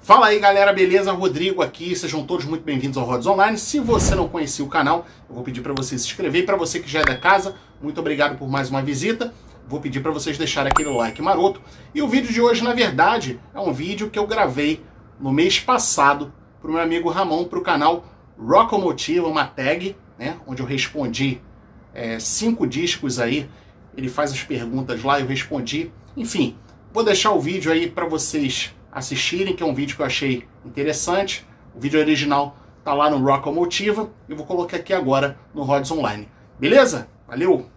Fala aí galera, beleza? Rodrigo aqui, sejam todos muito bem-vindos ao Rods Online. Se você não conhecia o canal, eu vou pedir para você se inscrever. E para você que já é da casa, muito obrigado por mais uma visita. Vou pedir para vocês deixarem aquele like maroto. E o vídeo de hoje, na verdade, é um vídeo que eu gravei no mês passado para o meu amigo Ramon, para o canal Rockomotiva, uma tag, né, onde eu respondi 5 discos aí. Ele faz as perguntas lá, eu respondi. Enfim, vou deixar o vídeo aí para vocês assistirem, que é um vídeo que eu achei interessante. O vídeo original tá lá no Rockomotiva. Eu vou colocar aqui agora no Rods Online. Beleza? Valeu!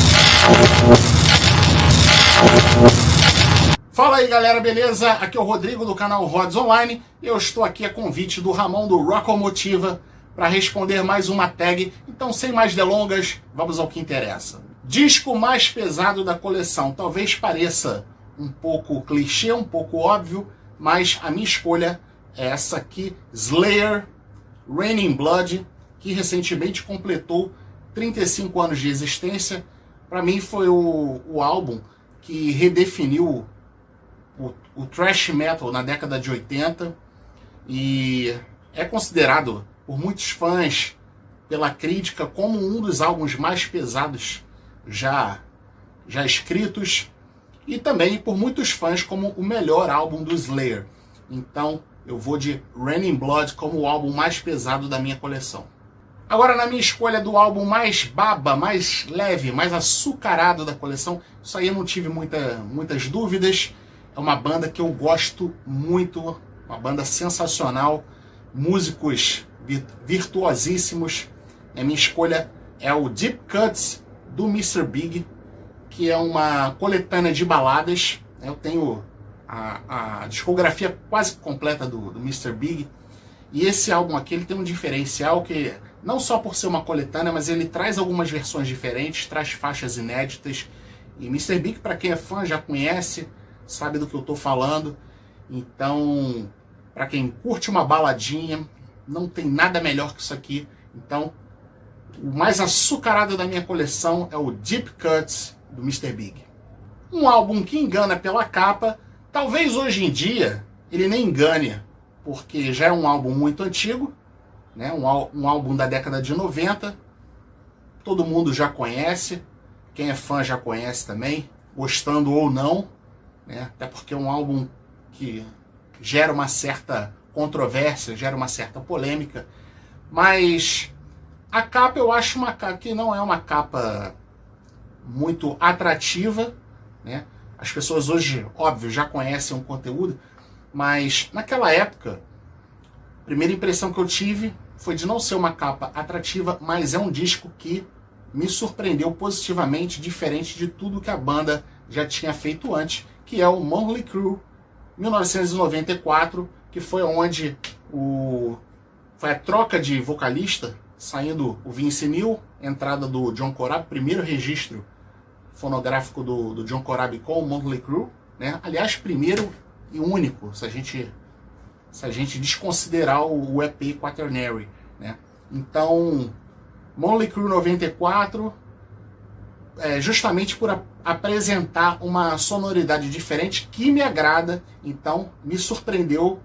Fala aí galera, beleza? Aqui é o Rodrigo do canal Rods Online. Eu estou aqui a convite do Ramon do Rockomotiva para responder mais uma tag. Então, sem mais delongas, vamos ao que interessa. Disco mais pesado da coleção. Talvez pareça um pouco clichê, um pouco óbvio, mas a minha escolha é essa aqui, Slayer, Raining Blood, que recentemente completou 35 anos de existência. Para mim foi o álbum que redefiniu o thrash metal na década de 80 e é considerado por muitos fãs, pela crítica, como um dos álbuns mais pesados já escritos, e também por muitos fãs como o melhor álbum do Slayer. Então eu vou de Raining Blood como o álbum mais pesado da minha coleção. Agora, na minha escolha do álbum mais baba, mais leve, mais açucarado da coleção, isso aí eu não tive muitas dúvidas. É uma banda que eu gosto muito, uma banda sensacional, músicos virtuosíssimos. A minha escolha é o Deep Cuts do Mr. Big, que é uma coletânea de baladas. Eu tenho a discografia quase completa do Mr. Big. E esse álbum aqui ele tem um diferencial que, não só por ser uma coletânea, mas ele traz algumas versões diferentes, traz faixas inéditas. E Mr. Big, para quem é fã, já conhece, sabe do que eu estou falando. Então, para quem curte uma baladinha, não tem nada melhor que isso aqui. Então, o mais açucarado da minha coleção é o Deep Cuts do Mr. Big. Um álbum que engana pela capa. Talvez hoje em dia ele nem engane, porque já é um álbum muito antigo, né? Um álbum da década de 90. Todo mundo já conhece, quem é fã já conhece também, gostando ou não, né? Até porque é um álbum que gera uma certa controvérsia, gera uma certa polêmica. Mas a capa, eu acho uma capa que não é uma capa muito atrativa, né? As pessoas hoje, óbvio, já conhecem o conteúdo, mas naquela época, a primeira impressão que eu tive foi de não ser uma capa atrativa, mas é um disco que me surpreendeu positivamente, diferente de tudo que a banda já tinha feito antes, que é o Mötley Crüe 1994, que foi onde foi a troca de vocalista, saindo o Vince Neil, entrada do John Corabi, primeiro registro fonográfico do John Corabi com o Mötley Crüe, né? Aliás, primeiro e único, se a gente desconsiderar o EP Quaternary, né? Então, Mötley Crüe 94, justamente por apresentar uma sonoridade diferente que me agrada, então me surpreendeu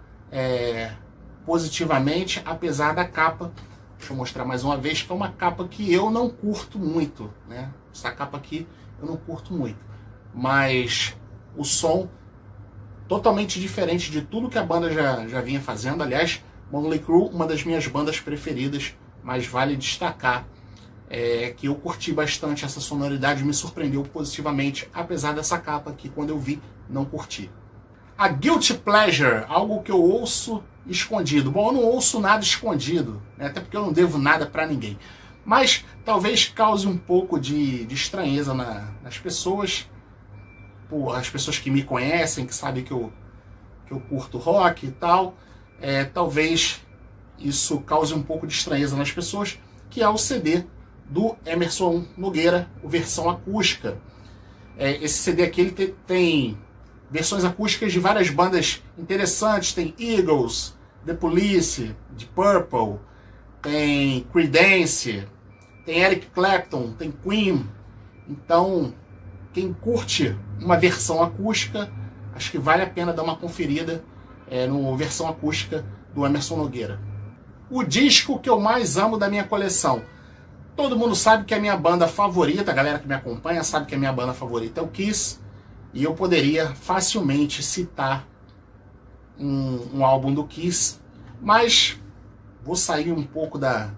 positivamente, apesar da capa. Deixa eu mostrar mais uma vez, que é uma capa que eu não curto muito, né? Essa capa aqui eu não curto muito, mas o som totalmente diferente de tudo que a banda já vinha fazendo. Aliás, Mötley Crüe, uma das minhas bandas preferidas, mas vale destacar que eu curti bastante essa sonoridade, me surpreendeu positivamente, apesar dessa capa que quando eu vi, não curti. A Guilty Pleasure, algo que eu ouço escondido. Bom, eu não ouço nada escondido, né? Até porque eu não devo nada para ninguém. Mas talvez cause um pouco de estranheza nas pessoas. As pessoas que me conhecem, que sabem que eu curto rock e tal. Talvez isso cause um pouco de estranheza nas pessoas, que é o CD do Emerson Nogueira, o versão acústica. Esse CD aqui ele tem versões acústicas de várias bandas interessantes. Tem Eagles, The Police, Deep Purple, tem Creedence, tem Eric Clapton, tem Queen. Então, quem curte uma versão acústica, acho que vale a pena dar uma conferida. no versão acústica do Emerson Nogueira. O disco que eu mais amo da minha coleção. Todo mundo sabe que a minha banda favorita, a galera que me acompanha sabe que a minha banda favorita é o Kiss, e eu poderia facilmente citar um álbum do Kiss, mas vou sair um pouco da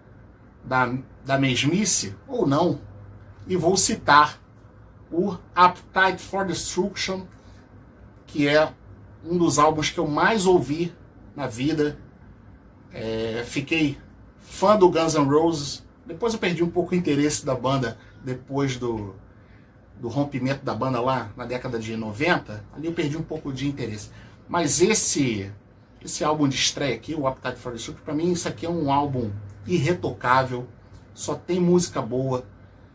mesmice, ou não, e vou citar o Appetite for Destruction, que é um dos álbuns que eu mais ouvi na vida. Fiquei fã do Guns N' Roses. Depois eu perdi um pouco o interesse da banda, depois do rompimento da banda lá na década de 90. Ali eu perdi um pouco de interesse. Mas esse álbum de estreia aqui, o Appetite for Destruction, para mim isso aqui é um álbum irretocável. Só tem música boa.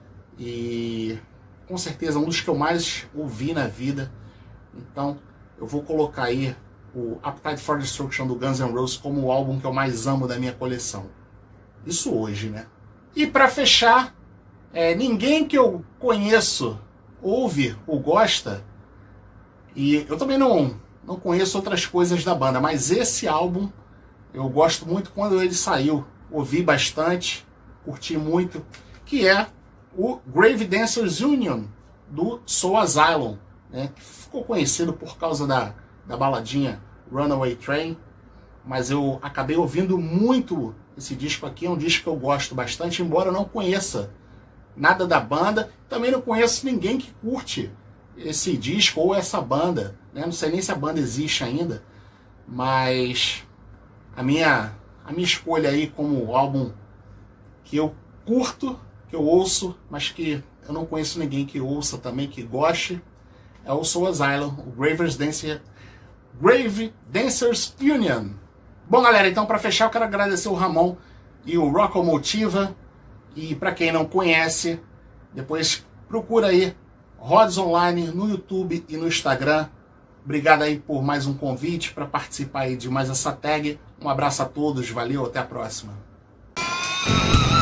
E com certeza um dos que eu mais ouvi na vida. Então eu vou colocar aí o Appetite for Destruction do Guns N' Roses como o álbum que eu mais amo da minha coleção. Isso hoje, né? E para fechar, ninguém que eu conheço ouve ou gosta, e eu também não conheço outras coisas da banda, mas esse álbum eu gosto muito quando ele saiu. Ouvi bastante, curti muito, que é o Grave Dancers Union do Soul Asylum, né, que ficou conhecido por causa da baladinha Runaway Train, mas eu acabei ouvindo muito esse disco aqui. É um disco que eu gosto bastante, embora eu não conheça nada da banda, também não conheço ninguém que curte esse disco ou essa banda, né? Não sei nem se a banda existe ainda, mas a minha escolha aí como álbum que eu curto, que eu ouço, mas que eu não conheço ninguém que ouça também, que goste, é o Soul Asylum, o Grave Dancers Union. Bom, galera, então para fechar eu quero agradecer o Ramon e o Rockomotiva. E para quem não conhece, depois procura aí Rods Online no YouTube e no Instagram. Obrigado aí por mais um convite para participar aí de mais essa tag. Um abraço a todos, valeu, até a próxima.